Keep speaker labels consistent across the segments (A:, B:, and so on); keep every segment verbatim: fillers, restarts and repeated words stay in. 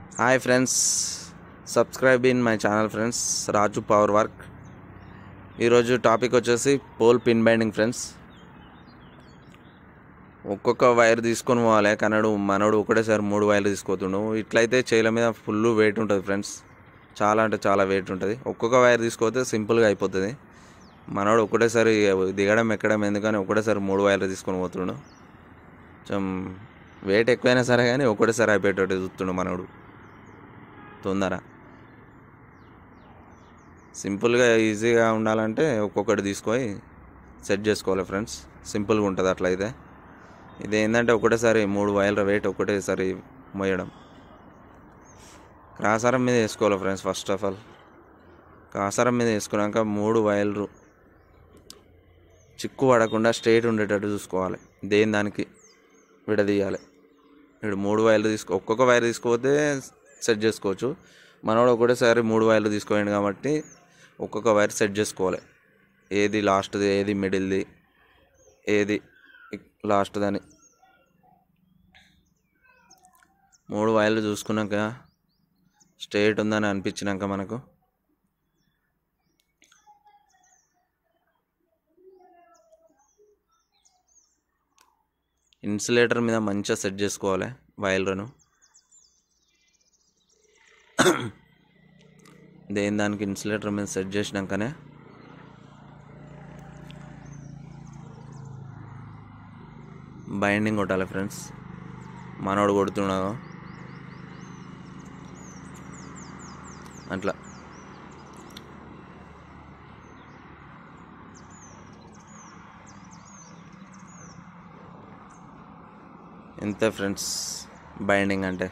A: Hi friends, subscribe in my channel friends, Raju power work. ఈరోజు topic వచ్చేసి pole pin binding friends. ఒక్కొక్క wire తీసుకొని పోవాలి. కన్నడు మనోడు ఒకటేసారి మూడు వైర్లు తీసుకోతుండు. ఇట్లయితే చేయిల మీద ఫుల్ వెయిట్ ఉంటుంది ఫ్రెండ్స్, చాలా అంటే చాలా వెయిట్ ఉంటుంది. ఒక్కొక్క వైర్ తీసుకోతే సింపుల్గా అయిపోతుంది. మనోడు ఒకటేసారి దిగడం ఎక్కడం ఎందుకని ఒకటేసారి మూడు వైర్లు తీసుకొని పోతుండు. కొంచెం వెయిట్ ఎక్కువైనా సరే కానీ ఒకటేసారి అయిపోయేటట్టు చూస్తుండు మనోడు. తొందర సింపుల్గా ఈజీగా ఉండాలంటే ఒక్కొక్కటి తీసుకొని సెట్ చేసుకోవాలి ఫ్రెండ్స్. సింపుల్గా ఉంటుంది అట్లయితే. ఇది ఏంటంటే ఒకటేసారి మూడు వైర్ల వెయిట్ ఒకటేసారి మోయడం. క్రాసారం మీద వేసుకోవాలి friends. First of all crossarm మీద వేసుకున్నాక మూడు వైర్లు చిక్కు పడకుండా స్ట్రైట్ ఉండేటట్టు చూసుకోవాలి. దేని దానికి విడదీయాలి. ఇప్పుడు మూడు వైర్లు తీసుకో ఒక్కొక్క వైర్ తీసుకుపోతే సెట్ చేసుకోవచ్చు. మనోడు ఒకటేసారి మూడు వైర్లు తీసుకోండి కాబట్టి ఒక్కొక్క వైర్ సెట్ చేసుకోవాలి. ఏది లాస్ట్ది, ఏది మిడిల్ది, ఏది లాస్ట్దని మూడు వైర్లు చూసుకున్నాక స్ట్రైట్ ఉందని అనిపించినాక మనకు ఇన్సులేటర్ మీద మంచిగా సెట్ చేసుకోవాలి వైర్లను. దేని దానికి ఇన్సులేటర్ మీద సెట్ చేసినాకనే బైండింగ్ కొట్టాలి ఫ్రెండ్స్. మనోడు కొడుతున్నాడు అట్లా. ఇంతే ఫ్రెండ్స్ బైండింగ్ అంటే.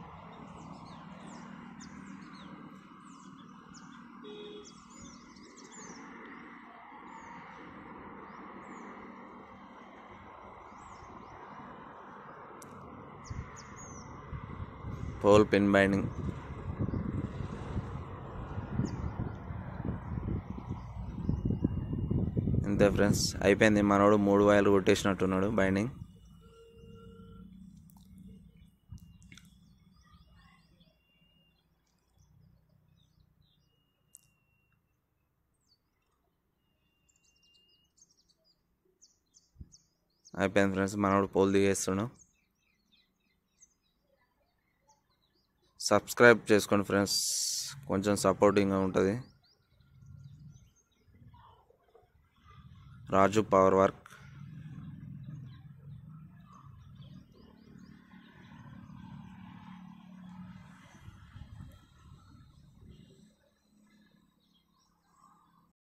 A: పోల్ పిన్ బైండింగ్ అంతే ఫ్రెండ్స్, అయిపోయింది. మనోడు మూడు వైర్లు కొట్టేసినట్టున్నాడు బైండింగ్. అయిపోయింది ఫ్రెండ్స్, మనోడు పోల్ దిగేస్తున్నాడు. సబ్స్క్రైబ్ చేసుకోండి ఫ్రెండ్స్, కొంచెం సపోర్టింగ్గా ఉంటుంది. Raju power work.